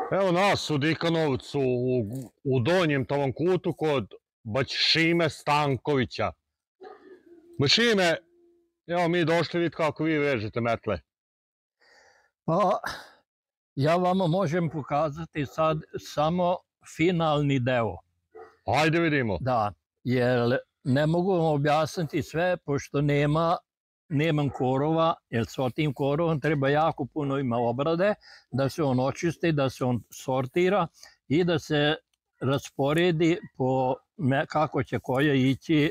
Evo nas u Dikanovcu, u donjem tom kutu kod Bačime Stankovića. Bačime, evo mi došli vidjeti kako vi vežete metle. Pa, ja vama možem pokazati sad samo finalni deo. Ajde vidimo. Da, jer ne mogu vam objasniti sve, pošto nemam korova, jer s tim korovom treba jako puno ima obrade, da se on očisti, da se on sortira i da se rasporedi po kako će koja ići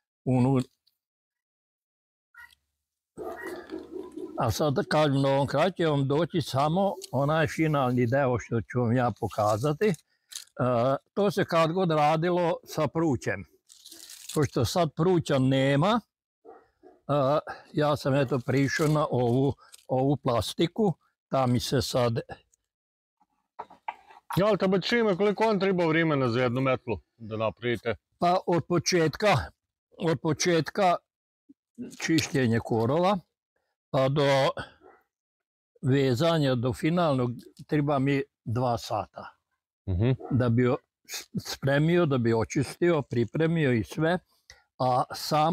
A sad da kažem na ovom kraju će vam doći samo onaj finalni deo što ću vam ja pokazati. To se kad god radilo sa prućem. Pošto sad pruća nema, ja sam eto prišao na ovu plastiku, ta mi se sad... Jel te Bačime, koliko on treba vremena za jednu metlu da napravite? Pa od početka čišćenje korova, pa do vezanja, do finalnog, treba mi 2 sata. Da bi spremio, da bi očistio, pripremio i sve. A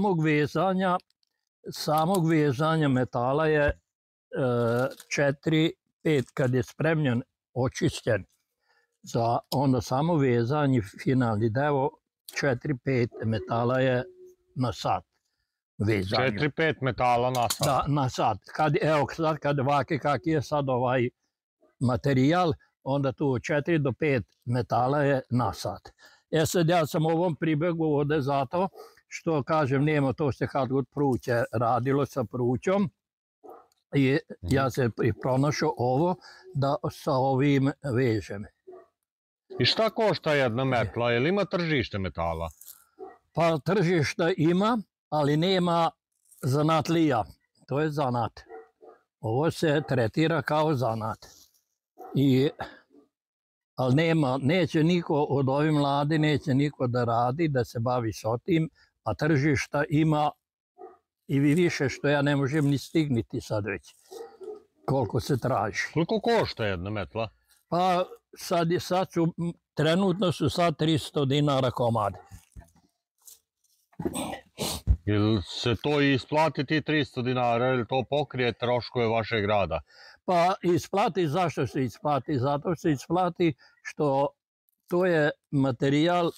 samog vezanja metala je 4-5, kad je spremljen, očišćen. Za onda samo vezanje, finalni deo, 4-5 metala je na sat. 4-5 metala na sat? Da, na sat. Evo sad kad ovake kak je sad ovaj materijal, onda tu 4 do 5 metala je na sat. Sad ja sam ovom pribegu ovde zato što kažem nema to što kad god pruće radilo sa prućom i ja se pronašao ovo da sa ovim vežem. I šta košta jedna metla? Je li ima tržište metala? Pa tržišta ima, ali nema zanatlija. To je zanat. Ovo se tretira kao zanat. Ali neće niko od ovih mladi, neće niko da radi, da se bavi s tim, a tržišta ima i više što ja ne možem ni stigniti sad već. Koliko se traži. Koliko košta jedna metla? Pa trenutno su sad 300 dinara komad. Ili se to isplati ti 300 dinara ili to pokrije troškove vašeg rada? Pa isplati, zašto se isplati? Zato se isplati što to je materijal,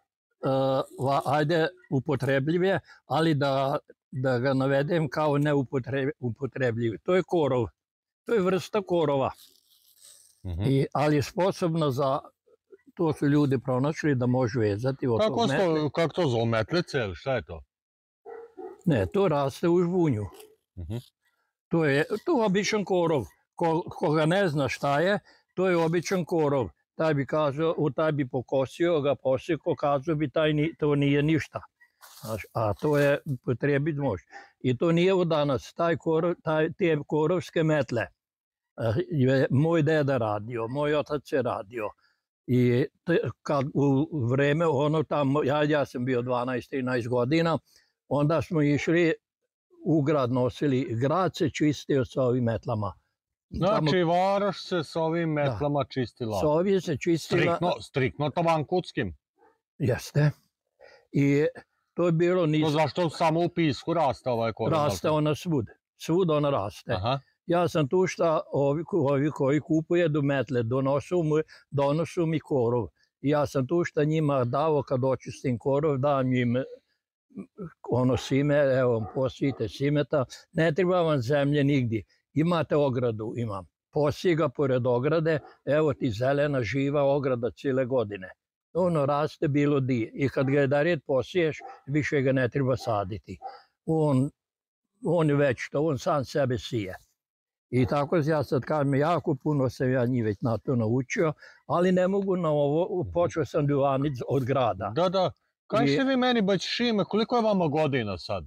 ajde upotrebljiv je, ali da ga navedem kao neupotrebljiv. To je korov, to je vrsta korova. Ali je sposobno za, to su ljudi pronašli da može vezati od tog metle. Kako to zove, metlice ili šta je to? Ne, to raste u žbunju. To je običan korov. Koga ne zna šta je, to je običan korov. Taj bi pokosio, ga posjeko, kazao bi to nije ništa. A to je potrebit može. I to nije od danas. Te korovske metle je moj deda radio, moj otac je radio. I kad u vreme ono tamo, ja sam bio 12-13 godina, onda smo išli u grad, nosili, grad se čistio sa ovim metlama. Znači Varoš se s ovim metlama čistila? S ovim se čistila. Striktno tavankutskim? Jeste. I to je bilo... Zašto samo u Pisku raste ovaj korov? Raste ona svud. Svud ona raste. Ja sam tu šta ovi koji kupuje do metle, donosu mi korov. Ja sam tu šta njima dao kad očistim korov, dam im ono sime, evo posijite simeta, ne treba vam zemlje nigdje. Imate ogradu, imam. Posij ga pored ograde, evo ti zelena živa ograda cijele godine. Ono raste bilo di. I kad ga jedanput posiješ, više ga ne treba saditi. On je već to, on sam sebe sije. I tako ja sad kažem, jako puno sam ja njih već na to naučio, ali ne mogu na ovo, počeo sam duvanit od grada. Da. Kažete vi meni, Bačime, koliko je vama godina sad?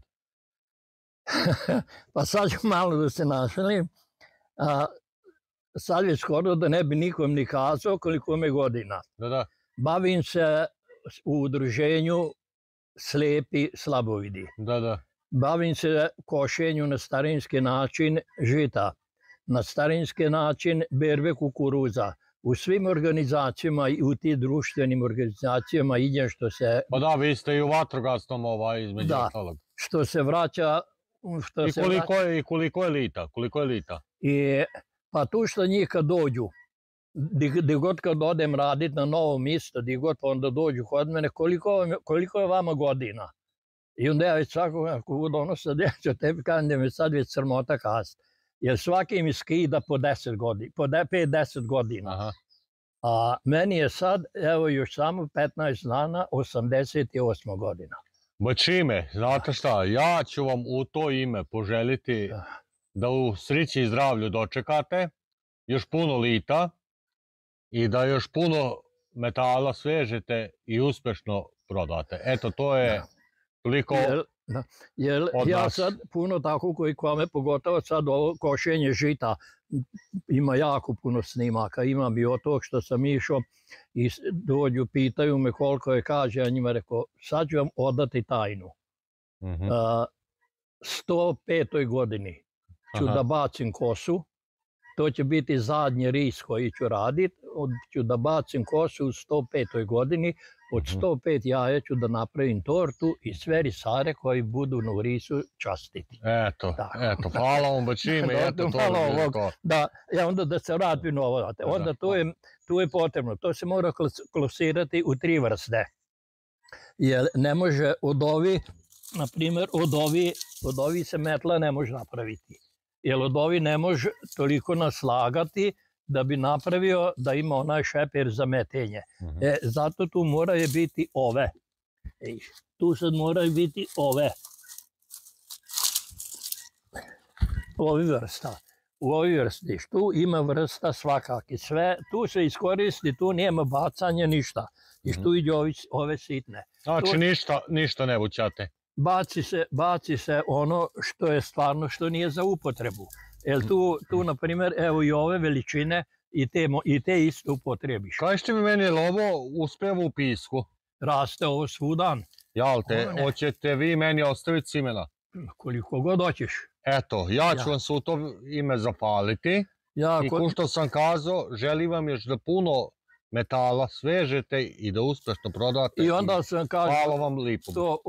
Pa sad ću malo da se našalim. Sad je skoro da ne bi nikom ni kazao koliko me godina. Bavim se u udruženju Slepi slabovidi. Bavim se košenju na starinski način žita. Na starinski način berbe kukuruza. u svim organizacijama i u tim društvenim organizacijama idem što se... Pa da, vi ste i u vatrogasnom između ostalog. Što se vraća... I koliko je lita? Pa tu što njih kad dođu, gdje god kad odem raditi na novo mjesto, gdje god onda dođu kod mene, koliko je vama godina? I onda ja već svakog donosa djeća, tebi kažem da me sad već sramota kast. Jer svaki mi skida po 10 godina, po 5-10 godina. A meni je sad, evo još samo 15 dana, 88 godina. Bačime, znate šta, ja ću vam u to ime poželiti da u sreći i zdravlju dočekate, još puno lita i da još puno metala svežete i uspešno prodate. Eto, to je toliko od ja nas. sad puno tako koji kome, pogotovo sad ovo košenje žita, ima jako puno snimaka, imam i od tog što sam išao i dođu, pitaju me koliko je, kaže, ja njima rekao, sad ću vam odati tajnu. 105. godini ću da bacim kosu, to će biti zadnji ris koji ću raditi, ću da bacim kosu u 105. godini, od 105 jaja ću da napravim tortu i sve risare koji budu na risu častiti. Eto, hvala vam Bačime, eto to je to. Da, onda da se vratim na ovo, onda tu je potrebno, to se mora klasirati u 3 vrste. Jer ne može od ovi, na primjer, od ovi se metla ne može napraviti. Jer od ovi ne može toliko naslagati da bi napravio da ima onaj šeper za metenje. Zato tu moraju biti ove. Tu sad moraju biti ove. Ovi vrsta. U ovi vrsti. Tu ima vrsta svakaki. Sve, tu se iskoristi, tu nema bacanja ništa. I tu iđe ove sitne. Znači ništa ne vučate? Baci se ono što je stvarno, što nije za upotrebu. Jer tu, na primjer, evo i ove veličine i te isto upotrebiš. Kažete mi meni, je li ovo uspeva u pisku? Raste ovo svudan. Jel te, hoćete vi meni ostaviti simena? Koliko god hoćeš. Eto, ja ću vam se u to ime zapaliti. I ko što sam kazao, želim vam još da puno metala svežete i da uspešno prodate. I onda sam kažem, hvala vam lipo.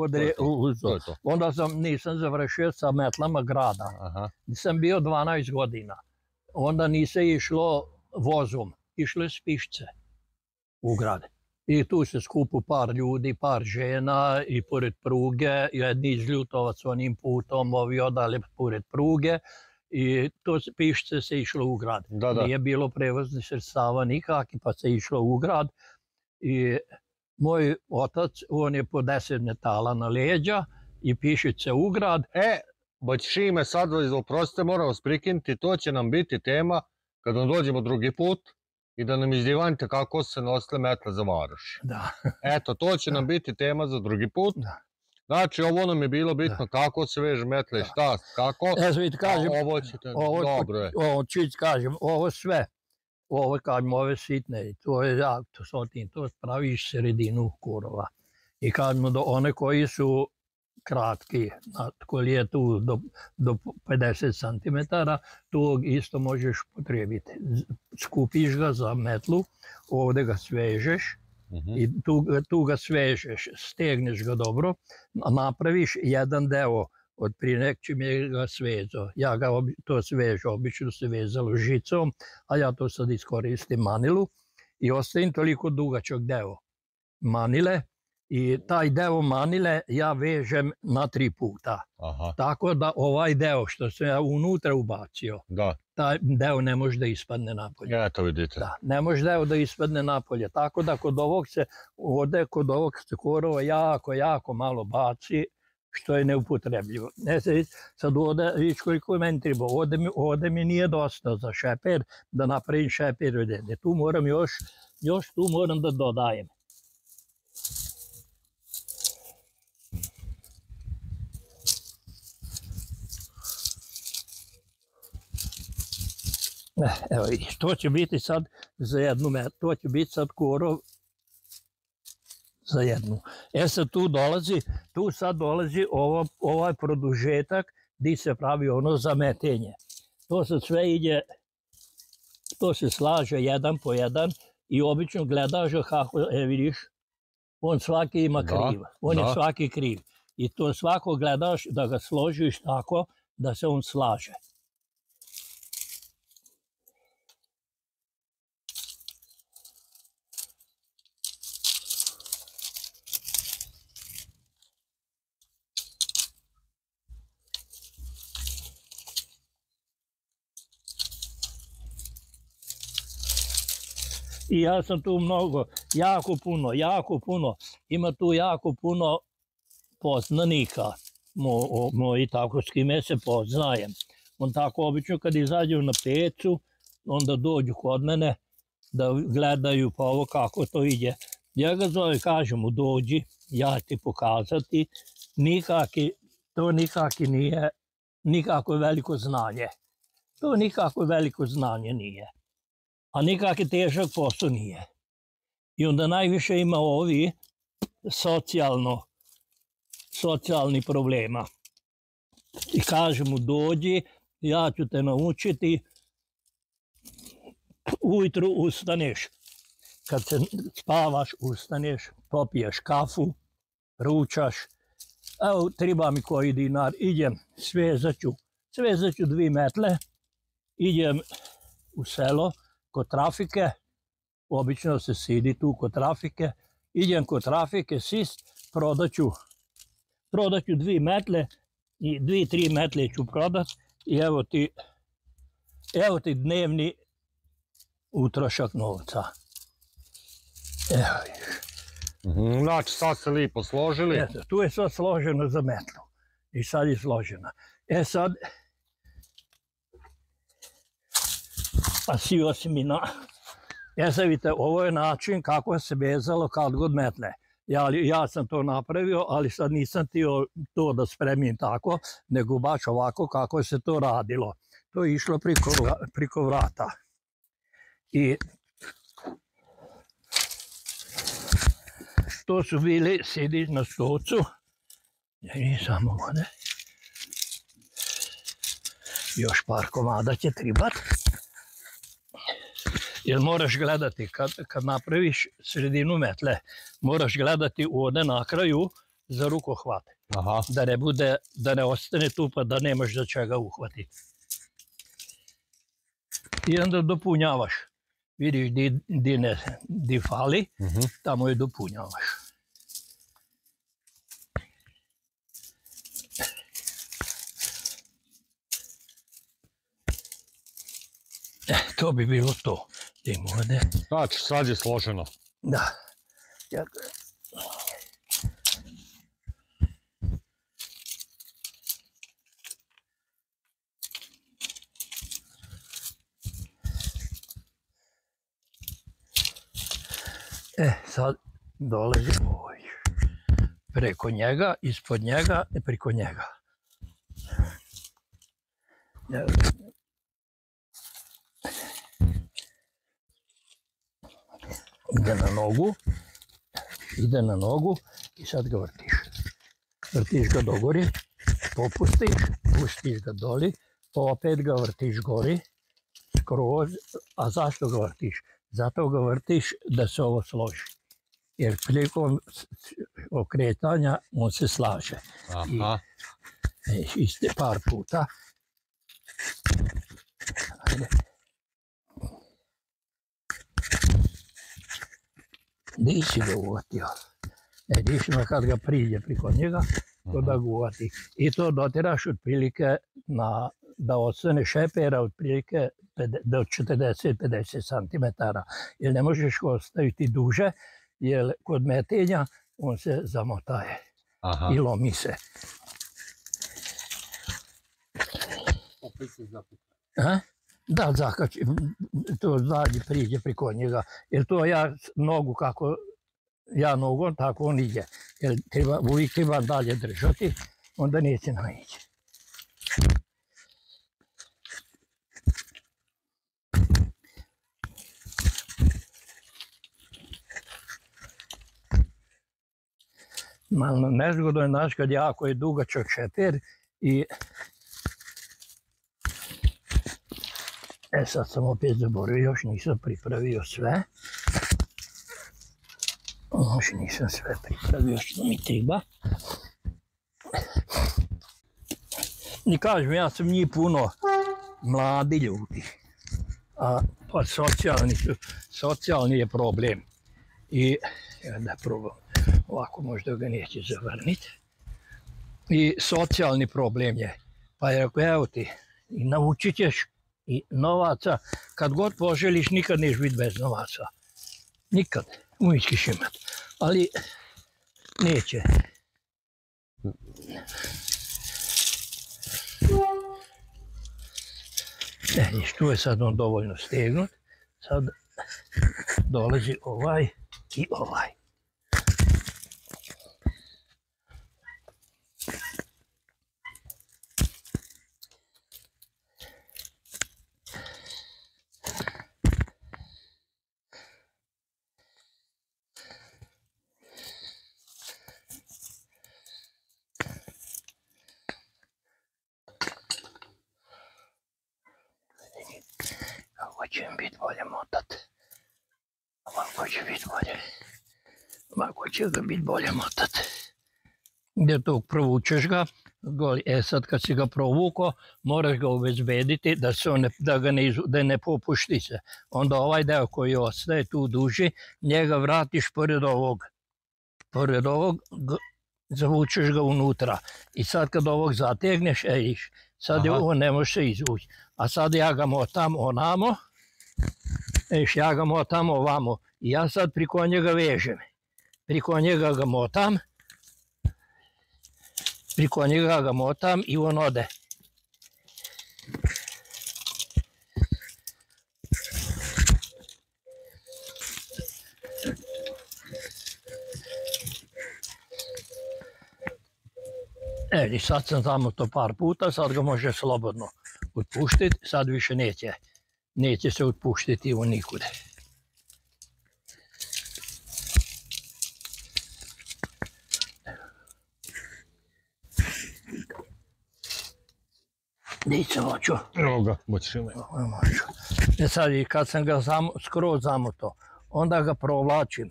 Onda nisam završio sa metlama grada. Nisam bio 12 godina. Onda nije išlo vozom, išlo je s pišce u grad. I tu se skupu par ljudi, par žena i pored pruge, jedni iz Ljutovac onim putom, ovi odali pored pruge. I to pišce se išlo u grad. Nije bilo prevoznih sredstava nikakvih, pa se išlo u grad. I moj otac, on je po 10 metala na leđa i pišice u grad. Bačime, sad vas oprostite, moram vas prikinuti, to će nam biti tema kad vam dođemo drugi put i da nam izdivanite kako se nosile metle za Varoš. Eto, to će nam biti tema za drugi put. Znači, ovo nam je bilo bitno kako se veže metle, šta, kako, ovo ćete, dobro je. Ovo sve, ove sitne, to je to praviš sredinu kurova. I kažemo da one koji su kratki, koji je tu do 50 cm, tu isto možeš potrebiti. Skupiš ga za metlu, ovdje ga svežeš, i tu ga svežeš, stegneš ga dobro, napraviš jedan deo od prije nekčim je ga svezao. Ja ga to svežu, obično se vezalo žicom, a ja to sad iskoristim manilu i ostavim toliko dugačak deo manile i taj deo manile ja vežem na 3 puta. Tako da ovaj deo što sam ja unutra ubacio, taj deo ne može da ispadne napolje. Eto vidite. Ne može deo da ispadne napolje. Tako da kod ovog se korova jako malo baci, što je neupotrebljivo. Sad ovdje, vidiš koliko je meni treba, ovdje mi nije dosta za šeper, da napravim šeper. Tu moram još tu moram da dodajem. Evo vidiš, to će biti sad za jednu metru, to će biti sad korov za jednu. Sad tu sad dolazi ovaj produžetak gdje se pravi ono za metenje. To sad sve ide To se slaže jedan po jedan i obično gledaš kako, vidiš, on svaki ima kriv, on je svaki kriv. I to svako gledaš da ga složiš tako da se on slaže. I ja sam tu mnogo, jako puno, ima tu jako puno poznanika moji tako s kime se poznajem. On tako obično kad izađu na pecu, onda dođu kod mene da gledaju pa ovo kako to ide. Ja ga zove, kažem mu dođi, ja ti pokazati, to nikaki nije, nikako veliko znanje. To nikako veliko znanje nije. A nikak je težak posao nije. I onda najviše ima ovi socijalni problema. I kaže mu dođi, ja ću te naučiti, ujutru ustaneš, kad se spavaš ustaneš, popiješ kafu, ručaš, evo treba mi koji dinar, idem, svezat ću 2 metle, idem u selo, kod trafike, obično se sidi tu kod trafike, idem kod trafike, prodat ću 2 metle i 2-3 metle ću prodat i evo ti dnevni utrošak novca. Evo vidiš. Znači sad se lipo složili. Eto, tu je sad složeno za metlu i sad je složeno. Sad, pa si osimina. Sad vidite, ovo je način kako se vezalo kad god metle. Ja sam to napravio, ali sad nisam htio to da spremim tako, nego baš ovako kako se to radilo. To je išlo priko vrata. I to su bili sidi na stolcu. Samo vode. Još par komada će tribat. Jer moraš gledati, kad napraviš sredinu metle, moraš gledati ovdje na kraju za rukohvat. Da ne ostane tu pa da nemaš za čega uhvatiti. I onda dopunjavaš. Vidiš di fali, tamo je dopunjavaš. To bi bilo to. Znači, sad je složeno. Da. Sad dolazi ovaj. Preko njega, ispod njega i preko njega. Ide na nogu i sad ga vrtiš. Vrtiš ga dogori, pustiš ga doli, opet ga vrtiš gori, skroz. A zašto ga vrtiš? Zato ga vrtiš da se ovo složi. Jer prilikom okretanja on se slaže. Iste par puta. Di si ga uvatio? Dišima kad ga priđe priko njega, to da ga uvati. I to dotiraš otprilike da ostane šepera otprilike do 40-50 cm. Jer ne možeš ga ostaviti duže, jer kod metenja on se zamotaje i lomi se. Da, zakači, to zadnji priđe priko njega, jer to ja nogu kako ja nogom, tako on ide. Jer uvijek treba dalje držati, onda neće naići. Malo nezgodno je, znaš, kad jako je dugačak šeper i Sad sam opet zaboravio, još nisam pripravio sve. Još nisam sve pripravio što mi treba. I kažem, ja sam njih puno mladi ljudi. Pa socijalni je problem. I da probam, ovako možda ga neće zavrniti. I socijalni problem je. Pa je rekao, evo ti, i naučit ćeš i novaca, kad god poželiš, nikad neš biti bez novaca. Nikad, uvijek ćeš imat. Ali neće. Vidiš, tu je sad on dovoljno stegnut. Sad dolazi ovaj i ovaj. Ovo će im biti bolje motat. Ovako će biti bolje. Ovako će ga biti bolje motat. Gdje to provučeš ga, sad kad si ga provukao, moraš ga obezbediti da ne popušti se. Onda ovaj deo koji ostaje tu duži, njega vratiš pored ovog. Pored ovog zavučeš ga unutra. I sad kad ovog zategneš, sad on ne može se izvući. A sad ja ga motam onamo, ja ga motam ovamo. I ja sad priko njega vežem. Priko njega ga motam. Priko njega ga motam i on ode. I sad sam tamo to par puta, sad ga može slobodno otpuštiti, sad više neće se otpuštiti on nikude. Nisam hoću. Evo ga, moćeš imati. Sad kad sam ga skroz zamotao, onda ga provlačim.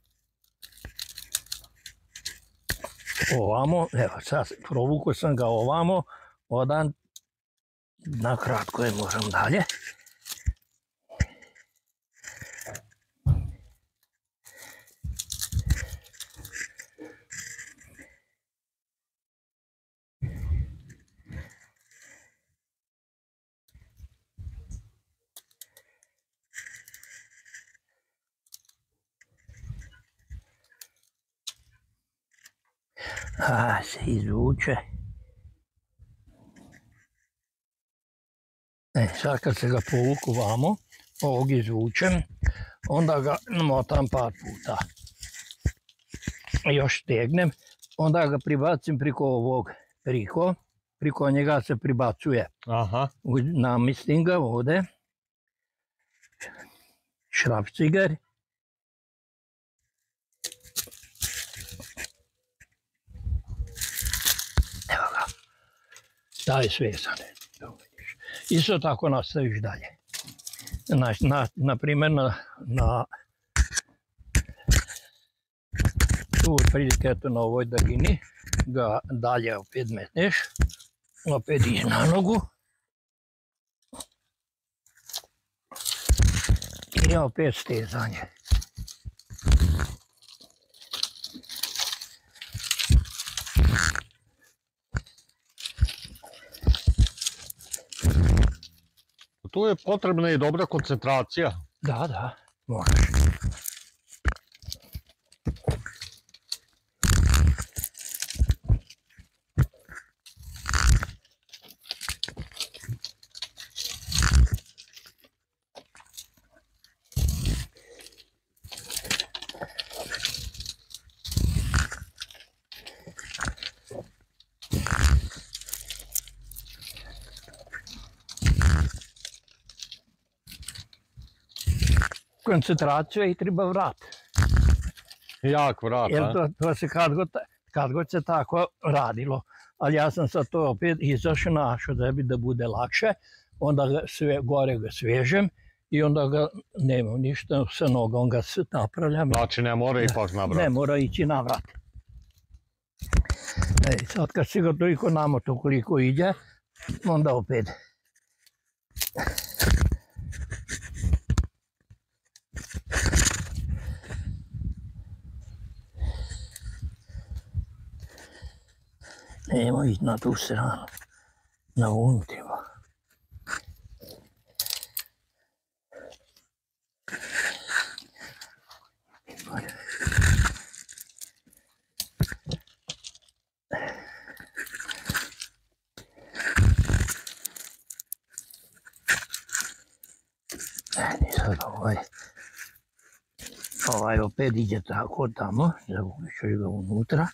Ovamo, evo sad provukao sam ga ovamo, odan, nakratko je možem dalje. Se izvuče. Sad kad se ga povuku vamo, ovog izvučem, onda ga motam par puta. Još stegnem, onda ga pribacim priko ovog, priko njega se pribacuje. Namestim ga ovdje. Šrafciger. Evo ga. Taj je svezan. Isto tako nastaviš dalje. Na primjer tu otprilike eto na ovoj daljini ga dalje opet metneš. Opet ideš na nogu. I opet stezanje. Tu je potrebna i dobra koncentracija. Da, moraš. Koncentraciju i treba vrat. Jak vrat, a? To se kad god se tako radilo. Ali ja sam sad to opet izašao našao da bude lakše. onda ga gore ga svežem i onda ga nemam ništa, sa nogom ga napravljam. Znači ne mora ipak navrat? Ne mora ići navrat. Sad kad si ga toliko namoto koliko ide, onda opet. Nemo ići na tu stranu, na unutima. Sad ovaj opet ide tako tamo, zavučeš ga unutra.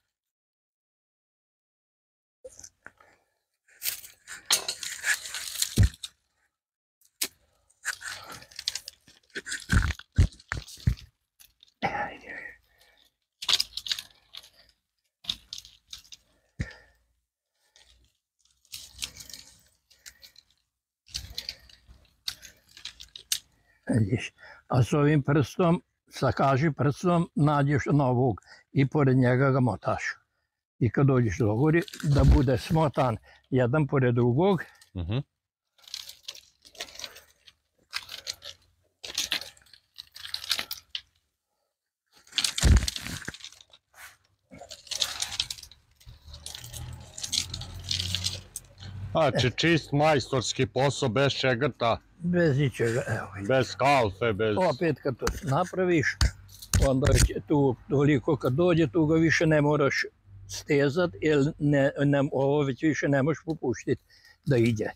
A s ovim prstom, sa kaži prstom, nađeš novog i pored njega ga motaš. I kad dođeš do gori, da bude smotan jedan pored drugog. Znači čist majstorski posao, bez šegrta. Bez ičega, evo. Bez kalfe, bez... Opet kad to napraviš, onda tu toliko kad dođe, tu ga više ne moraš stezat, jer ovo već više ne možeš popuštiti da ide.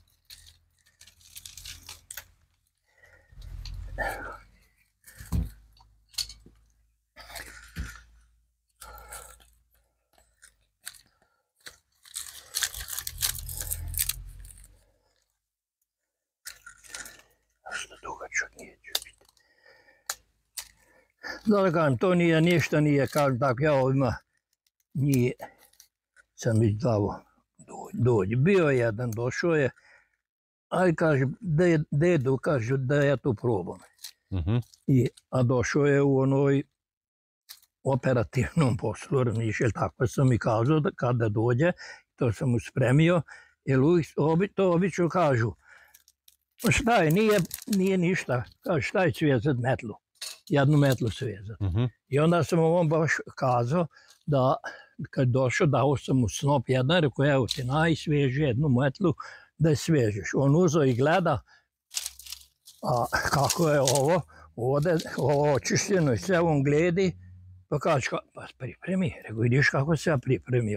Da kažem, to nije ništa, nije kažem tako, ja ovima nije, sam već davo dođe. Bio je jedan, došao je, ali kaže, dedo, kaže, da ja to probam. A došao je u onoj operativnom poslu, razmišljal, tako sam mi kazao, da kada dođe, to sam mu spremio, jer to obično kažu, šta je, nije ništa, kaže, šta je svezat metlu? Jednu metlu svezat. I onda sam mu on baš kazao da kad došao, dao sam mu snop jedan, rekao, evo ti najsveži jednu metlu da je svežeš. On uzeo i gleda, a kako je ovo, ovo očišćeno i sve on gledi, pa kaže, pa pripremi, rekao, vidiš kako se ja pripremio.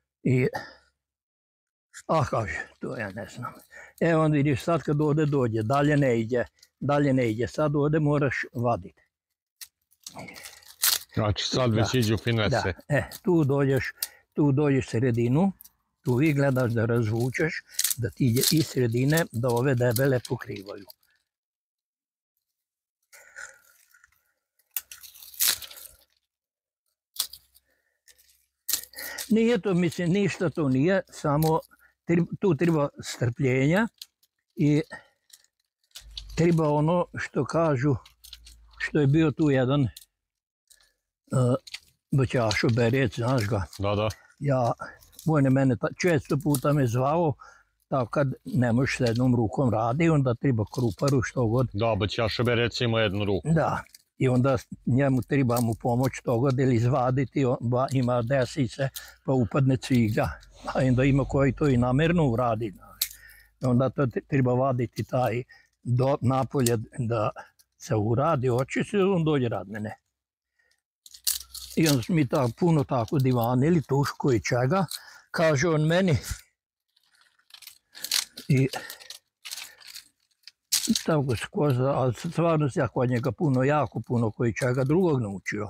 Kaže, to ja ne znam. Evo onda vidiš, sad kad ovdje dođe, dalje ne ide, sad ovdje moraš vaditi. Znači sad već iđu finese. Tu dođeš sredinu, tu vi gledaš da razvučeš, da ti ide iz sredine, da ove debele pokrivaju. Nije to, mislim, ništa to nije, samo tu treba strpljenja i treba ono što kažu, što je bio tu jedan Baćašo Berec, znaš ga? Da. On je mene često puta me zvao, tako kad ne možeš s jednom rukom radi, onda treba kruparu što god. Da, Baćašo Berec ima jednu ruku. Da, i onda njemu treba mu pomoć to god ili izvaditi, ima desice pa upadne cigla, a onda ima koji to i namerno uradi. Onda to treba vaditi taj napolje da se uradi, očisti, on dođe rad mene. I onda smo mi puno tako divanili, tuško i čega, kaže on meni. I tako skoza, ali stvarno se ja kod njega jako puno koji čega drugog naučio.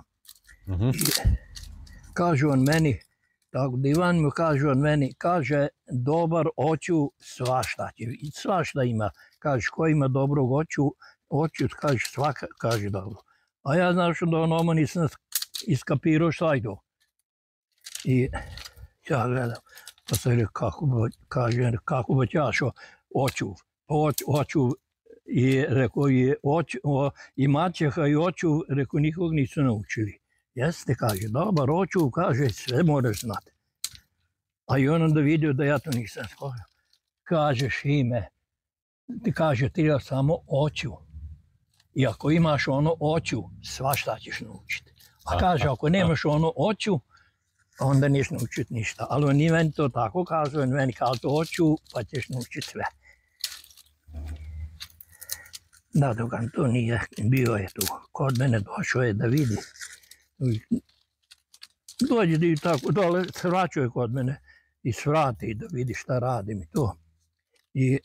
Kaže on meni, tako divan mu kaže on meni, kaže dobar oču svašta ima. Kaže ko ima dobrog oču, kaže svaka, kaže dobro. A ja znaš da onoma nisam iskapirao šta je to. I ja gledam, pa sam rekao, kako Baćašo očuv. Oću, i rekao i maćeha i oću, rekao nikog nisu naučili. Jeste, kaže, dobar, oću, kaže, sve moraš znati. A i on onda vidio da ja to nisam shvatio. Kaže, Šime, ti kaže, treba samo oću. I ako imaš ono oću, svašta ćeš naučiti. A kaže, ako nemaš ono oću, onda neš naučiti ništa. Ali on nije meni to tako kazao, on meni kazao oću, pa ćeš naučiti sve. Da, dok to nije, bio je tu. Kod mene došao je da vidi. Dođe i tako, dole svraćao je kod mene i svrati da vidi šta radim i to. I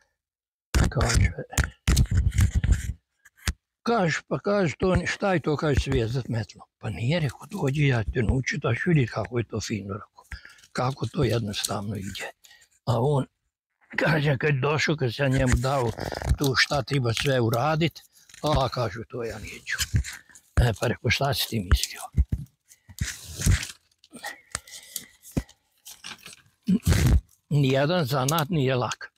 kaže, šta je to, kaže, svezat metlo. Pa nije, rekao, dođi, ja te naučiti, daš vidjeti kako je to fino, rekao. Kako to jednostavno ide. A on, kaže, kad je došao, kad sam njemu dao tu šta treba sve uraditi, a kaže, to ja neću. Pa rekao, šta si ti mislio? Nijedan zanat nije lak.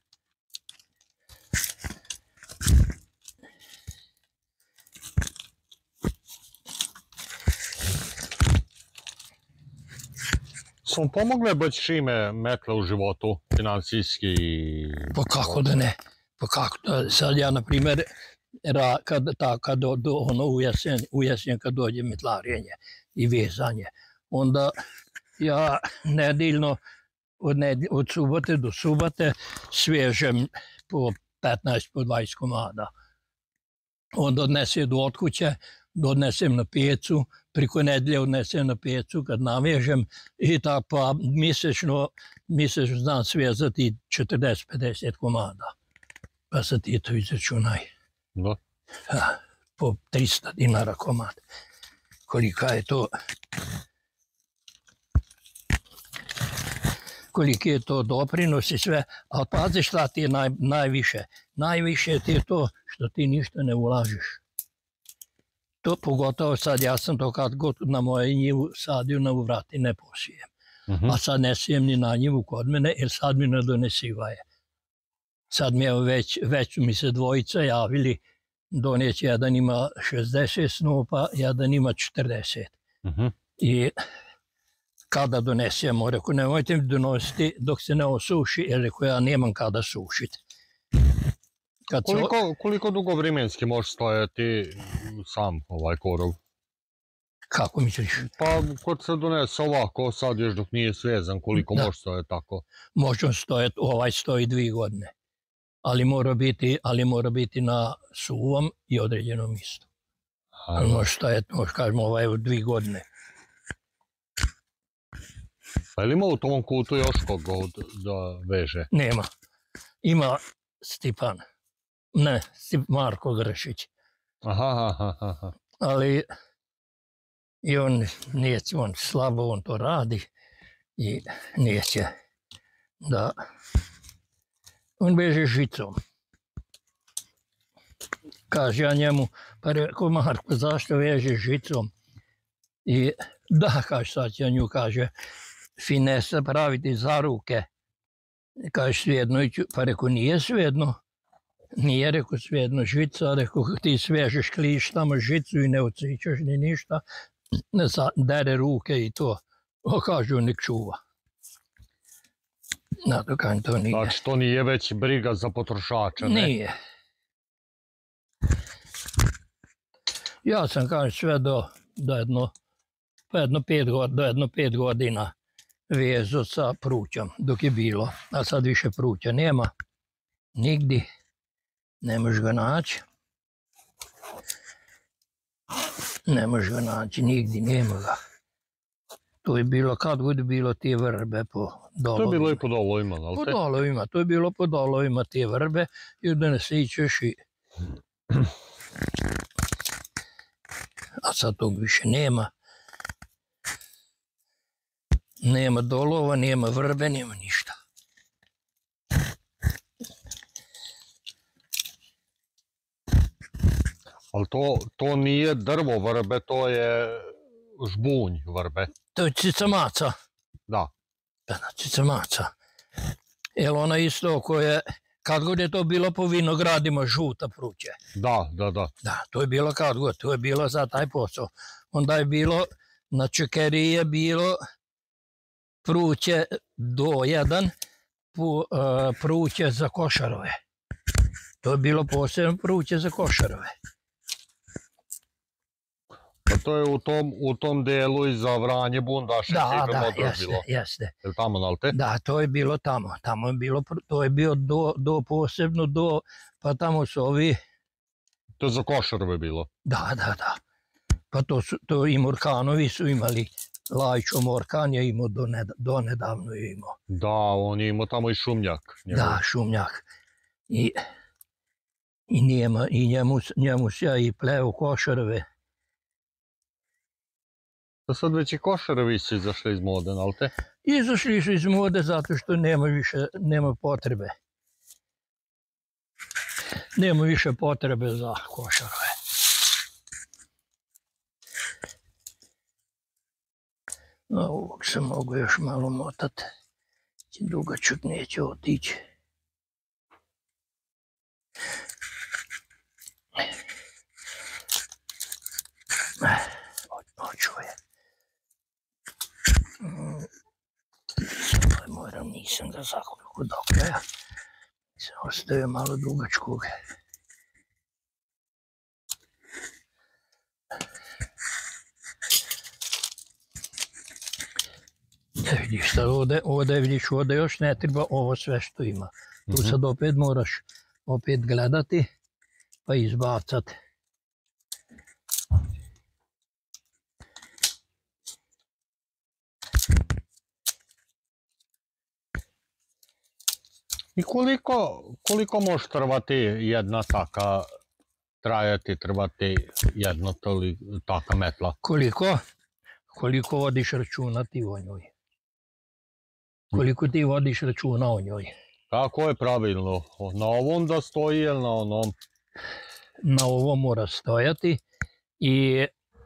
Su vam pomogle baš Šime metle u životu, financijski? Pa kako da ne? Pa kako da, sad ja, na primjer, kad u jesen kad dođe metlarenje i vezanje, onda ja nedeljno od subote do subote svežem po 15, po 20 komada. Onda odnesem od kuće, odnesem na pecu, preko nedelje odnesem na pecu kad navežem i tako pa mjesečno znam svezati 40-50 komada. Pa sad ti to izračunaj. Da. Po 300 dinara komad. Kolika je to... Koliki je to doprinos i sve, ali pazi šta ti je najviše. Najviše ti je to što ti ništa ne ulažiš. To pogotovo sad, ja sam to kad god na moje njivu sadio na uvrati ne posijem. A sad ne sijem ni na njivu kod mene, jer sad mi ne donesiva je. Sad mi je već mi se dvojica javili, doneć jedan ima 60 snopa, jedan ima 40. I kada donesemo, rekao, nemojte mi donositi dok se ne osuši, jer rekao, ja nemam kada sušiti. Koliko dugo vremenski može stojati sam ovaj korov? Kako misliš? Pa kod se donese ovako, sad još dok nije svezan, koliko može stojati tako? Može stojati, ovaj stoji 2 godine. Ali mora biti na suvom i određenom mjestu. Može stojati, može kažemo, ovaj 2 godine. Pa ili ima u tom kutu još kogod da veže? Nema. Ima Stipan. Ne, Marko Gršić. Aha. Ali i on slabo on to radi i neće da... On veže žicom. Kaže ja njemu, pa rekao Marko, zašto veže žicom? I da, kaže, sad će nju, kaže, finesa praviti za ruke. Kaže, svejedno, pa rekao, nije svejedno. Nije, rekao, svejedno žica, rekao, ti svežeš kliš tamo žicu i ne odsjećaš ni ništa, dere ruke i to. Kažu, nek čuva. To nije. Znači, to nije već briga za potrošača, ne? Nije. Ja sam, kaže, sve do jedno 5 godina vezo sa prućom, dok je bilo. A sad više pruća nema. Nigdje. Ne možeš ga naći. Ne možeš ga naći, nigdje, nema ga. To je bilo, kad god bilo te vrbe po dolovima. To je bilo i po dolovima, ali po dolovima, to je bilo po dolovima te vrbe i da ne sićeš i... A sad tog više nema. Nema dolova, nema vrbe, nema ništa. Ali to nije drvo vrbe, to je žbunj vrbe. To je cicamaca. Da. Cicamaca. Jer ona isto koja Kad god je to bilo po vinogradima, žuta pruće. Da. Da, to je bilo kad god, to je bilo za taj posao. Onda je bilo, na čekeriji je bilo pruće do 1, pruće za košarove. To je bilo posebno pruće za košarove. Pa to je u tom delu i za Vranje Bundaše. Da, jeste. Je li tamo, nalte? Da, to je bilo tamo. Tamo je bilo, to je bio posebno do, pa tamo su ovi... To je za košarove bilo? Da. Pa to i Morkanovi su imali. Lajčo Morkan je imao, donedavno je imao. Da, on je imao tamo i šumnjak. Da, šumnjak. I njemu se ja i pleo košarove. Da sad već i košarovi su izašli iz mode, nalte? Izašli su iz mode zato što nema potrebe. Nema više potrebe za košarove. Ovog se mogu još malo motati. Dugačak neće otići. Očuje. Moram, nisam ga zaključio do kraja. Ostaje malo dugačkog. Vidiš sad ovdje vidiš, ovdje još ne treba ovo sve što ima. Tu sad opet moraš opet gledati pa izbacati. I koliko može trvati jedna taka, trajati, trebati jedna taka metla? Koliko vodiš računa ti o njoj? Koliko ti vodiš računa o njoj? Kako je pravilno? Na ovom da stoji ili na onom? Na ovom mora stojati i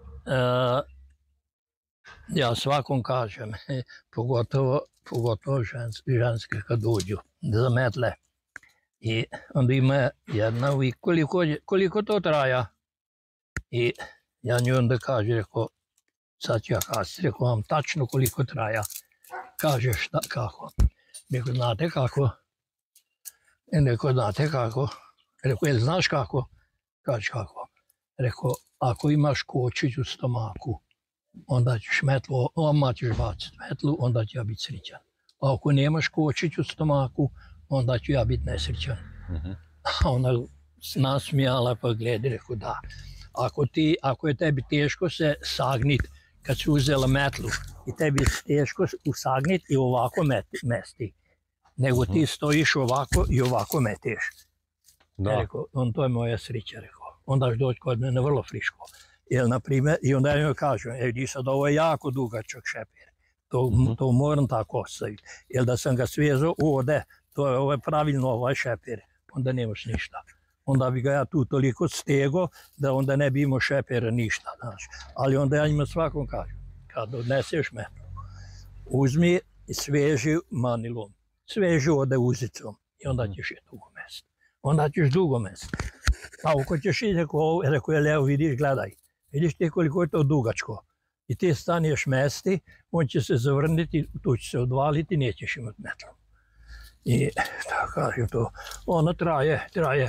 ja svakom kažem, pogotovo ženske kad dođu za metle. I onda ima jedna uvijek, koliko to traja? I ja nju onda kaže, rekao, sad ću ja kazati, rekao vam tačno koliko traja. Kaže šta, kako? Rekao, znate kako? Rekao, znate kako? Rekao, jel znaš kako? Kaže kako? Rekao, ako imaš kočić u stomaku, onda ćeš metlu, odmah ćeš baciti metlu, onda ću ja biti srećan. A ako nemaš kočić u stomaku, onda ću ja biti nesrećan. A ona nasmijala pa gleda, rekao da. Ako je tebi teško se sagnit kad si uzela metlu i tebi je teško usagnit i ovako mesti, nego ti stojiš ovako i ovako meteš. Rekao, to je moja sreća, rekao. Onda ćeš doći kod mene vrlo friško. Jer, na primjer, i onda ja joj kažem, vidi sad, ovo je jako dugačak šeper. To moram tako ostaviti. Jer da sam ga svezao ovdje, ovo je pravilno ovaj šeper, onda nemaš ništa. Onda bi ga ja tu toliko stego da onda ne bi imao šepera ništa. Ali onda ja njima svakom kažem, kad odneseš metlu, uzmi sveži manilom, sveži ovdje uzicom i onda ćeš je dugo mesti. Onda ćeš dugo mesti. A ako ćeš i rekao je Leo, vidiš, gledaj, vidiš ti koliko je to dugačko. I ti staneš mesti, on će se zavrniti, tu će se odvaliti, nećeš imati metlu. I tako kažem to, ono traje.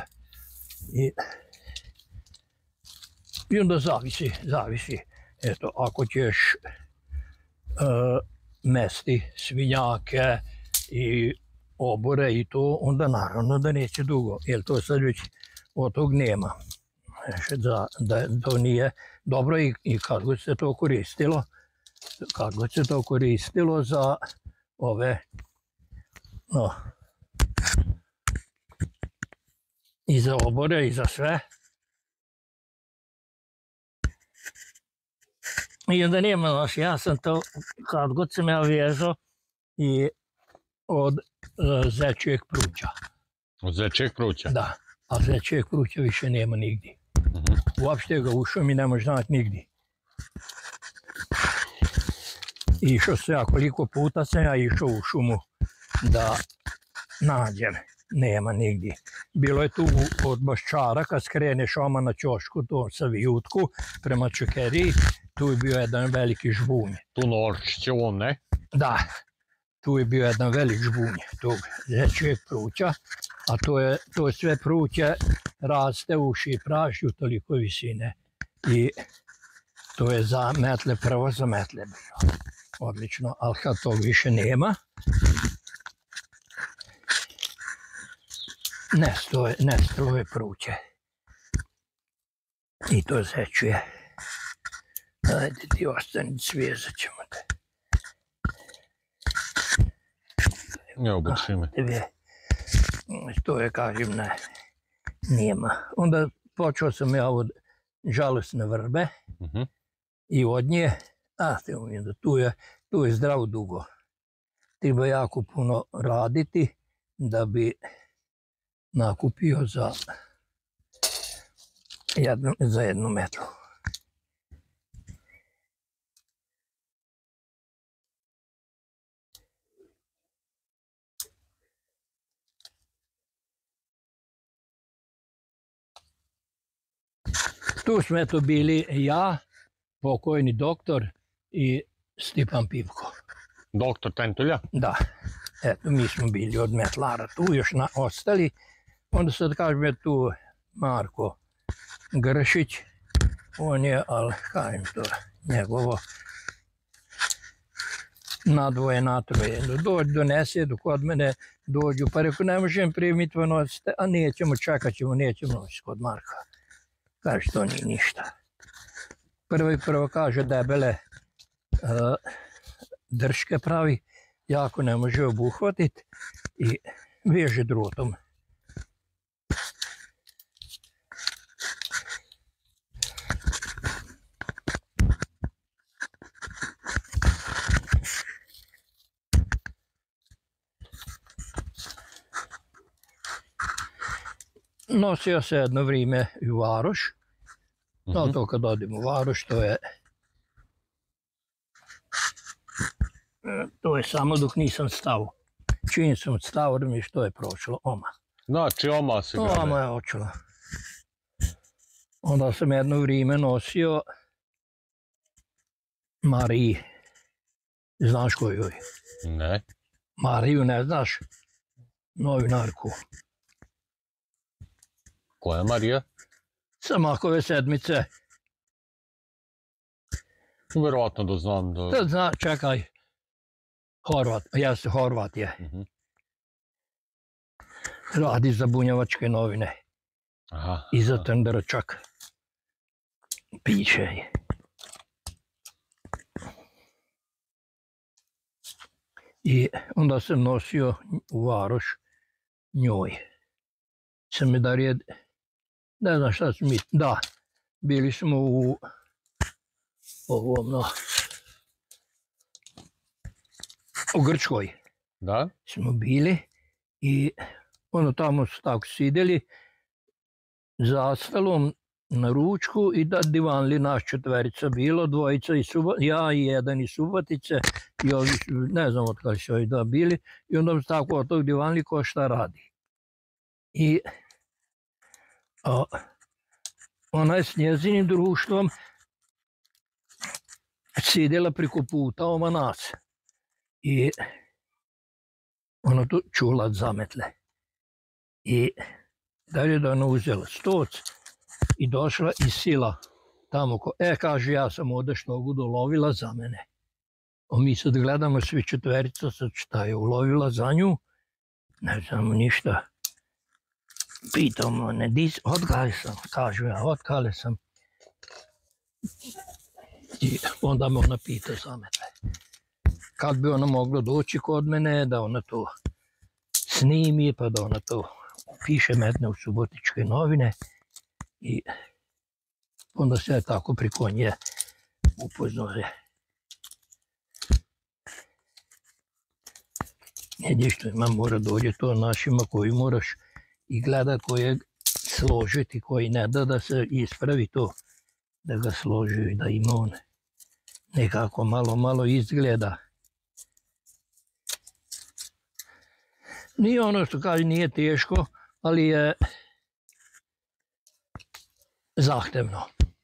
I onda zavisi. Eto, ako ćeš mesti svinjake i obore i to, onda naravno da neće dugo, jer to sad već od tog nema. To nije dobro i kad god se to koristilo za ove, i za obore i za sve. I onda nema, ja sam to, kad god sam ja vezao i od zečijeg pruća. Od zečijeg pruća? Da, a zečijeg pruća više nema nigdje. Uopšte ga u šumi ne može naći nigdje. Išao sam ja, koliko puta sam ja išao u šumu da nađem. nema nigdje. Bilo je tu od Baščara, kad skreneš oma na ćošku, to sa Vijutku, prema Čekeriji, tu je bio jedan veliki žbunj. Tu na Orčićevom, ne? Da, tu je bio jedan velik žbunj tog zečijeg pruća, a to je sve pruće raste uši i praši u toliko visine. I to je za metle, prvo za metle bilo. Odlično, ali kad tog više nema, nestalo je pruće. I to zečuje. Ajde ti ostani, svijezat ćemo te. Evo, bači me. To je, kažem, nema. Onda počeo sam ja od žalosne vrbe i od nje, tu je zdravo dugo. Treba jako puno raditi da bi nakupio za jednu metlu. Tu smo eto bili ja, pokojni doktor i Stipan Pivko. Doktor Tentulja? Da, eto mi smo bili od metlara tu, još ostali. Onda sad kažem tu Marko Gršić, on je, ali kažem to, njegovo nadvoje, natroje. Donese, kod mene dođu, pa rekao ne možem primiti, nosite, a nećemo, čekat ćemo, nećemo nositi kod Marka. Kaže, to nije ništa. Prvo kaže debele drške pravi, jako ne može obuhvatiti i veže drutom. Nosio se jedno vrijeme i u Varoš, no to kad odim u Varoš, to je samo dok nisam stao. Čim sam stao, da mi što je prošlo, oma. Znači, oma se gleda. Oma je očela. Onda sam jedno vrijeme nosio Mariji. Znaš koju je? Ne. Mariju ne znaš? Novinarku. Koja je Marija? Sa Makove sedmice. Vjerovatno da znam da... To zna, čekaj. Horvat, jeste, Horvat je. Radi za Bunjevačke novine. I za Tenderačak. Piše je. I onda sam nosio u Varoš njoj. Sam mi da rijed... Ne znam šta smo mi... Da, bili smo u ovom, no... U Grčkoj. Da? Smo bili i ono tamo su tako sidjeli za stolom na ručku i da divanli naš četverica bilo, dvojica ja i jedan iz Subotice i ovi, ne znam od kada su ovi da bili i onda su tako od tog divanli ko šta radi. I ona je s njezinim društvom sidjela preko puta oma nas. I ona tu čula zametle. I dalje da ona uzela stoc i došla i sila tamo. Kaže, ja sam ovdje što budu lovila za mene. Mi sad gledamo svi četverica, sad šta je ulovila za nju. Ne znamo ništa. Pitamo, otkale sam? Kažu ja, otkale sam. I onda me ona pita zametle. Kad bi ona mogla doći kod mene, da ona to snimi, pa da ona to piše metne u Subotičke novine. I onda se tako priko nje upoznaje. Njedi što ima, mora dođe to našima koji moraš i gleda kojeg složiti, koji ne da se ispravi to, da ga složi i da ima on nekako malo izgleda. Nije ono što kaže, nije teško, ali je zahtevno.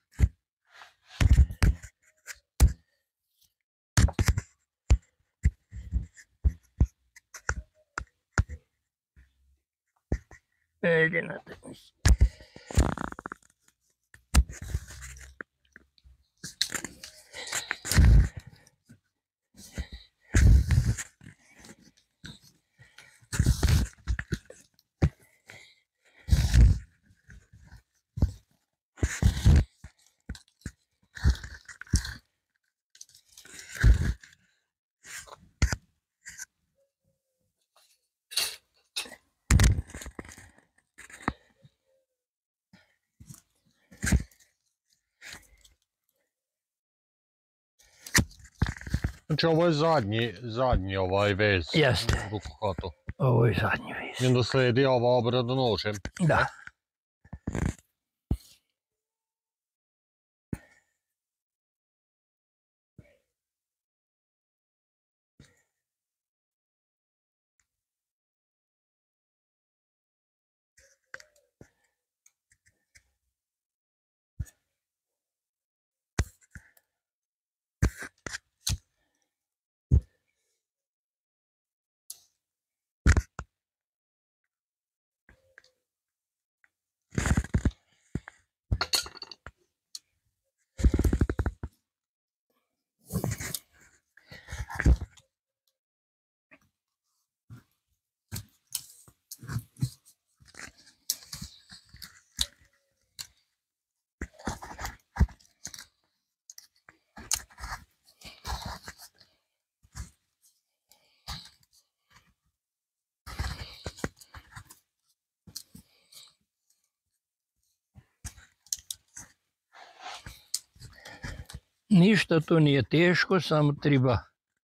Znači ovo je zadnji ovaj vez. Jeste. Rukohvatu. Ovo je zadnji vez. I onda slijedi ova obrada nožem. Da. Ništa to nije teško, samo treba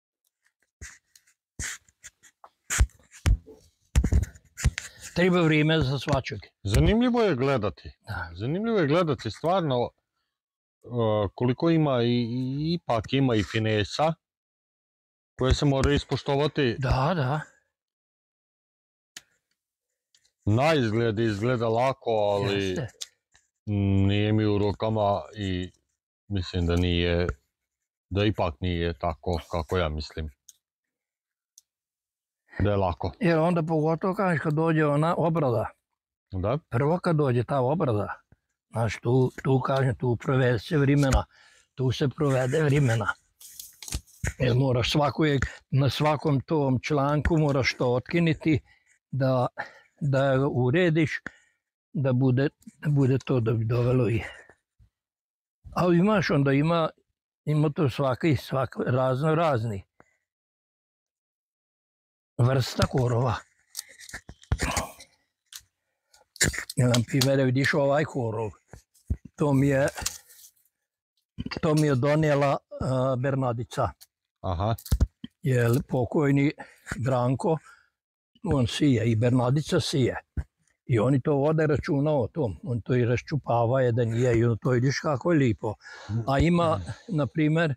vrijeme za svačeg. Zanimljivo je gledati. Da. Zanimljivo je gledati stvarno koliko ima i ipak ima i finesa koje se mora ispoštovati. Da, da. Na izgled izgleda lako, ali Jeste. nije mi u rukama i mislim da ipak nije tako kako ja mislim. Da je lako. Jer onda pogotovo kažeš kad dođe ona obrada. Da? Prvo kad dođe ta obrada, znaš, tu provede se vremena, tu se provede vremena. Jer moraš na svakom tom članku moraš to otkiniti, da ga urediš, da bude to da bi dovelo i... Ali imaš onda, ima to svaki razni vrsta korova. Na primjer, vidiš ovaj korov, to mi je donijela Bernardica. Aha. Jer pokojni Branko, on sije i Bernardica sije. I oni to vode računa o tom, on to i raščupava jedan je i to vidiš kako je lipo. A ima, na primjer,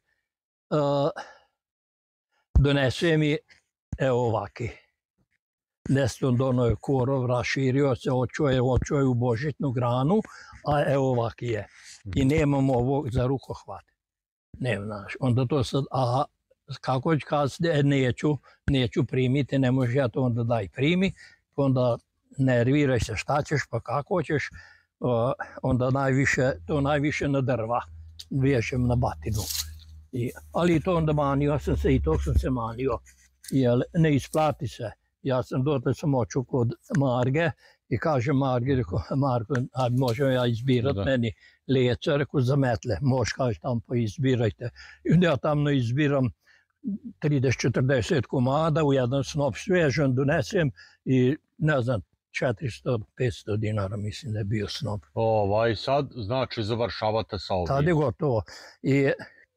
donese mi evo ovaki. Nešto dono je korov, raširio se, očeo je u božitnu granu, a evo ovaki je. I nemamo ovog za rukohvat. Ne znaš, onda to sad, a kako ću kazati, neću primiti, ne može ja to onda daj primi, onda nerviraj se šta ćeš pa kako ćeš, onda najviše na drva, vješem na batinu. Ali to onda manio sam se i tog sam se manio, jer ne isplati se. Ja sam dotle sam oču kod Marge i kaže Marge, rekao, Marko, možem ja izbirat meni lijeca, rekao, za metle, moš kaže tam pa izbirajte. I onda ja tamno izbiram 30-40 komada, u jedan snop svežan donesem i ne znam, 400-500 dinara mislim da je bio snop. Sad znači završavate sa ovim. Tad je gotovo. I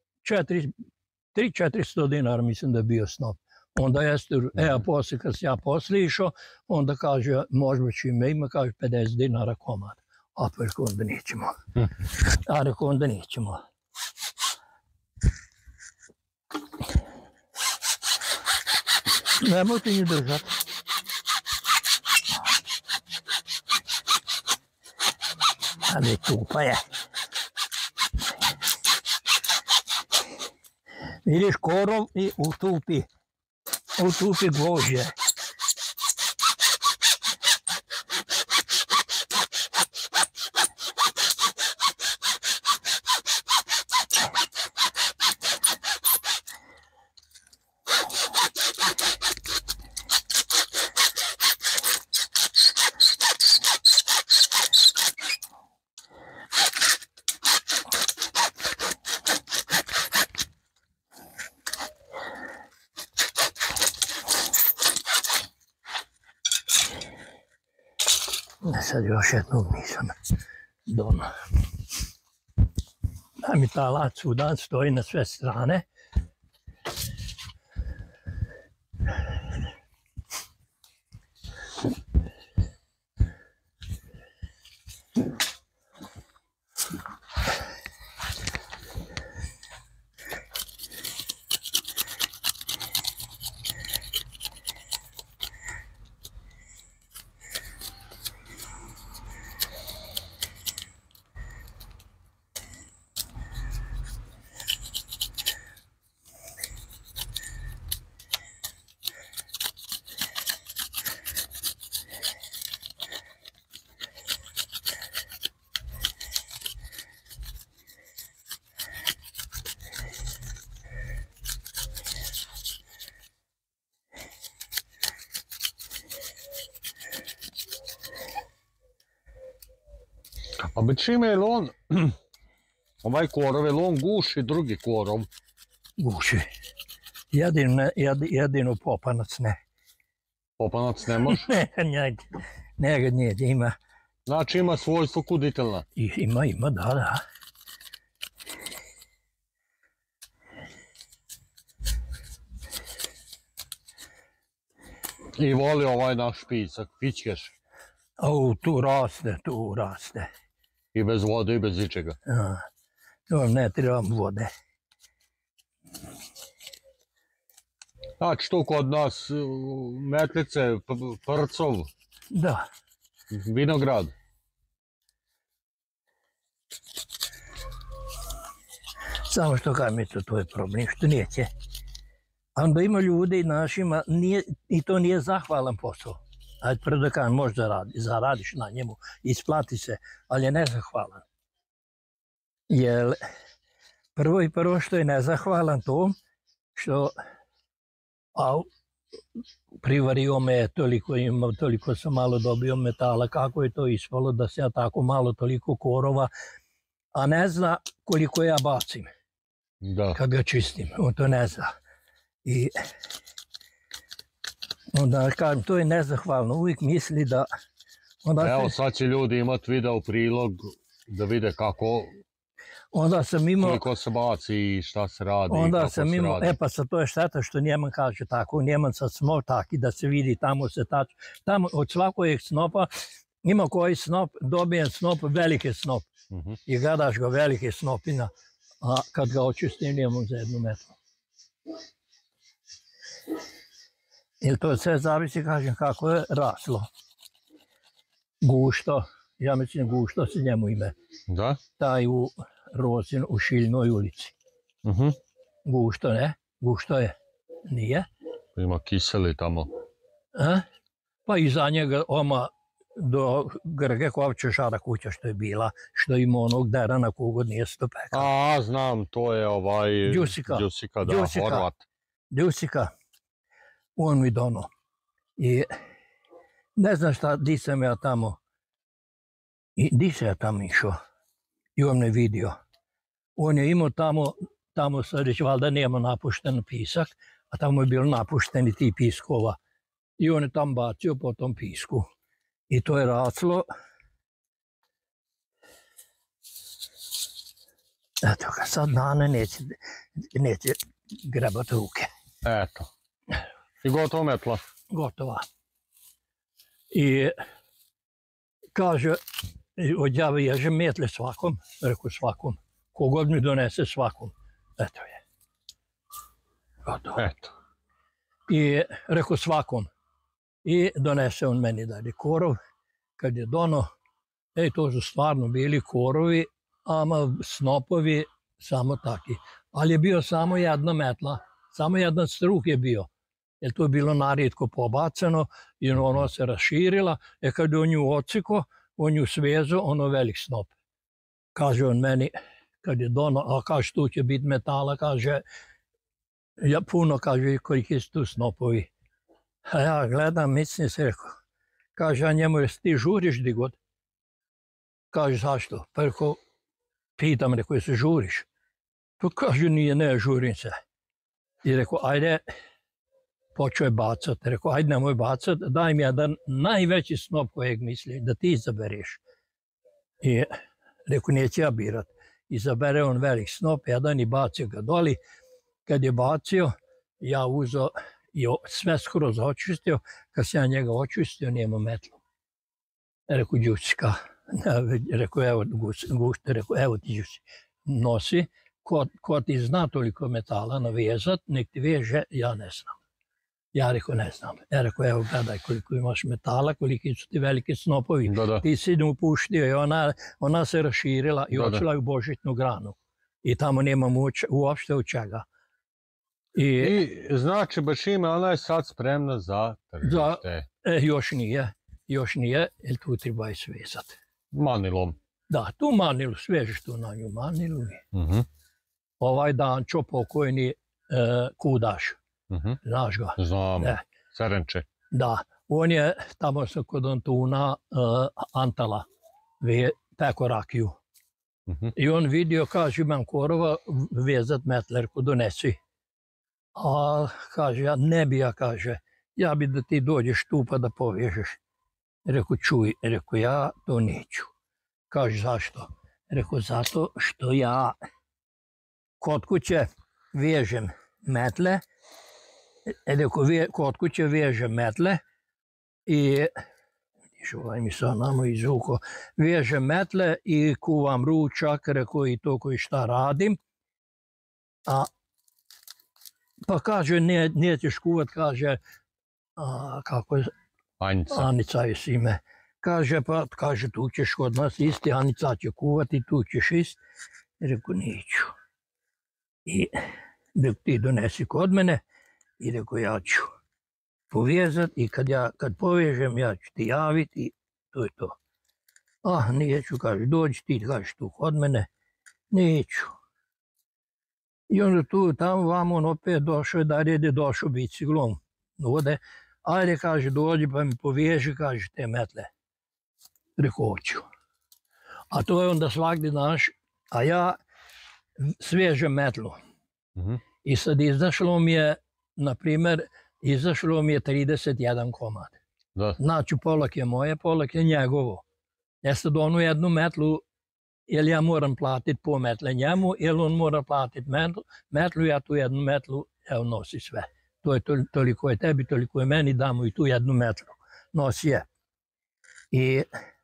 300-400 dinara mislim da je bio snop. Onda jeste, a poslije kad sam ja poslije išao, onda kaže, možda će ima, kaže 50 dinara komad. A pa rekao, onda nećemo. A rekao, onda nećemo. Nemoj ti nju držati. Ali tu pa je. Vidiš korov i utupi gvožđe. Sad još jednog nisam doma. Daj mi ta alat sudan, stoji na sve strane. A čime je on, ovaj korov, je on guši drugi korov? Guši. Jedino popanac ne. Popanac ne može? Ne, ima. Znači ima svojstvo kuditelna? Ima, da. I voli ovaj naš špicak, pićkeš? Tu raste. I bez vode i bez ičega? Ne trebam vode. Znači tu kod nas metlice, prcov, da. Vinograd. Samo što kaj mi to je problem, što neće. A onda ima ljudi našima, i to nije zahvalan posao. Ajde, prvo da kažem, možda zaradiš na njemu, isplati se, ali je nezahvalan. Jer prvo što je nezahvalan to, što privario me, toliko sam malo dobio metala, kako je to ispalo da se ja tako malo, toliko korova, a ne zna koliko ja bacim kad ga čistim, on to ne zna. I onda kažem, to je nezahvalno, uvijek misli da... Evo sad će ljudi imati video prilog da vide kako, koliko se baci i šta se radi. Onda sam imao, pa sad to je šteta što Njeman kaže tako, Njeman sad smo taki da se vidi, tamo se tači, tamo od svakojeg snopa, ima koji snop, dobijem snop, velike snop. I gledaš ga velike snopina, a kad ga očistim Njeman za 1 metru. Jer to sve zavisi, kažem, kako je raslo. Gušto, ja mislim Gušto se njemu ime. Da? Taj u Rozin, u Šiljnoj ulici. Gušto, ne? Gušto je, nije. Ima kiseli tamo. Pa iza njega do Grge Kovčešara kuća što je bila, što ima onog dera na kogod nije stopeka. A, znam, to je ovaj... Đusika, da, Horvat. Đusika, on mi dono. I ne znam šta, di sam ja tamo, di sam ja tamo išao. I on me vidio. On je imao tamo sad već valjda nema napušten pisak, a tamo je bilo napušteni ti piskova. I on je tam bacio po tom pisku. I to je raslo. Eto ga, sad Nane neće grebati ruke. Eto. I gotovo metla? Gotova. I kaže, odjave ježe metle svakom, rekao svakom. Kogod mi donese svakom. Eto je. Gotovo. Eto. I rekao svakom. I donese on meni dalje korov. Kad je dono, To su stvarno bili korovi, ama snopovi samo taki. Ali je bio samo jedna metla, samo jedan struk je bio. Jer to je bilo narijetko pobacano i ono se raširila. Kad je on nju ociko, on nju svezo, ono velik snop. Kaže on meni, kad je a kaže tu će biti metala, kaže, ja puno, kaže, koliki su tu snopovi. A ja gledam, mislim se, rekao, kaže, a njemu, jesi ti žuriš di god? Kaže, zašto? Pa rekao, pitam, rekao, jesi žuriš? Pa kaže, nije, ne, žurim se. I rekao, ajde, počeo je bacat. Rekao, ajde, nemoj bacat, daj mi jedan najveći snop kojeg misli, da ti izabereš. I rekao, neće ja birat. Izabere on velik snop, jedan i bacio ga doli. Kad je bacio, ja uzeo i sve skroz očistio. Kad sam ja njega očistio, nijemo metlu. Rekao, Đućka, rekao, evo, gušte, rekao, evo ti Đući, nosi. Ko ti zna toliko metala navezat, nek ti veže, ja ne znam. Ja rekao, ne znam. Ja rekao, evo, gledaj koliko imaš metala, koliki su ti veliki snopovi. Ti si nju puštio i ona se raširila i odšla u božićnu granu. I tamo nema uopšte od čega. I znači, Bašime, ona je sad spremna za tržište. Još nije, jer tu treba je svezat. Manilom. Da, tu manilu, svežeš tu na nju manilu. Ovaj Dančo, pokojni kudaš. Znaš ga? Znam, Serenče. Da, on je, tamo sam kod Antuna Antala, peko rakiju. I on vidio, kaže, imam korova vezat metlerku, donesi. A kaže, ja ne bi, kaže, ja bi da ti dođeš tu pa da povežeš. Rekao, čuj, rekao, ja to neću. Kaže, zašto? Rekao, zato što ja kod kuće vežem metle, kod kuće vežem metle i ovaj mi sad namo izvuko, vežem metle i kuvam ručak, rekao, i to koji šta radim. Pa kaže, nećeš kuvat, kaže, kako je, Anica je s ime. Kaže, pa, kaže, tu ćeš kod nas isti, Anica će kuvati, tu ćeš isti. Rekao, neću. I dok ti donesi kod mene, i rekao, ja ću povezat i kad povežem, ja ću ti javiti i to je to. Neću, kaže, dođi ti, kažeš tu kod mene, neću. I onda tu, tamo vam on opet došao, da je došao biciklom. Ode, ajde, kaže, dođi pa mi poveži, kaže, te metle. Rekao, hoću. A to je onda svakdje naš, a ja svežem metlu. I sad izašlo mi je, na primjer, izašlo mi je 31 komad. Znači, polak je moje, polak je njegovo. Ja sad onu jednu metlu, jer ja moram platiti po metle njemu, jer on mora platiti metlu, ja tu jednu metlu, evo, nosi sve. To je toliko je tebi, toliko je meni, damo i tu jednu metlu. Nosi je. I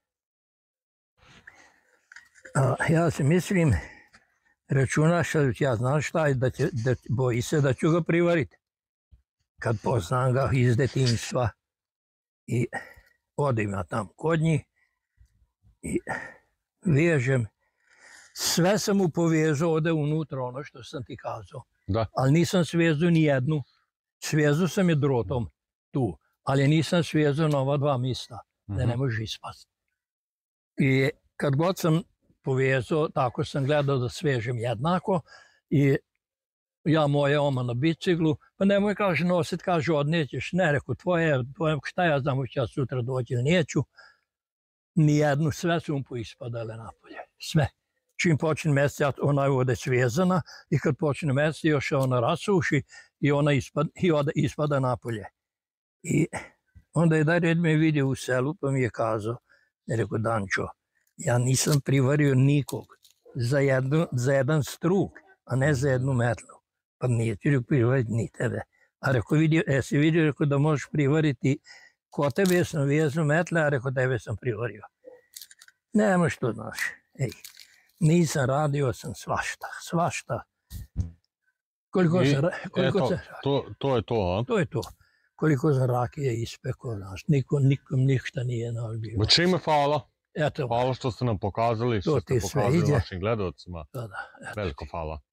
ja se mislim, računaš, ja znam šta je, boji se da ću ga privariti. Kad poznam ga iz detinjstva i odim ja tam kod njih i vežem. Sve sam mu povezao ovdje unutra, ono što sam ti kazao. Ali nisam svezao ni jednu. Svezao sam je drotom tu, ali nisam svezao na ova dva mista, da ne može ispasti. I kad god sam povezao, tako sam gledao da svežem jednako i ja moje oma na biciklu, pa nemoj, kaže, nosit, kaže, odnećeš. Ne, rekao, tvoje, šta ja znam, hoće ja sutra doći ili neću. Nijednu, sve su mu poispadale napolje, sve. Čim počne mesec, ona je ovdje svezana i kad počne mesec, još ona rasuši i ona ispada napolje. I onda je Dared me vidio u selu pa mi je kazao, rekao, Dančo, ja nisam privario nikog za jedan struk, a ne za jednu metlu. Pa nije ti privariti ni tebe. A rekao, jesi vidio, rekao, da možeš privariti, ko tebe sam vezao metle, a rekao, tebe sam privario. Nemo što znaš, nisam radio sam svašta. To je to, a? To je to. Koliko sam rakije ispekao, znaš, nikom ništa nije naš bio. Bačime hvala. Eto, Hvala što ste nam pokazali, što To ste ti sve pokazali ide. našim gledalcima. da, da, eto. Veliko hvala.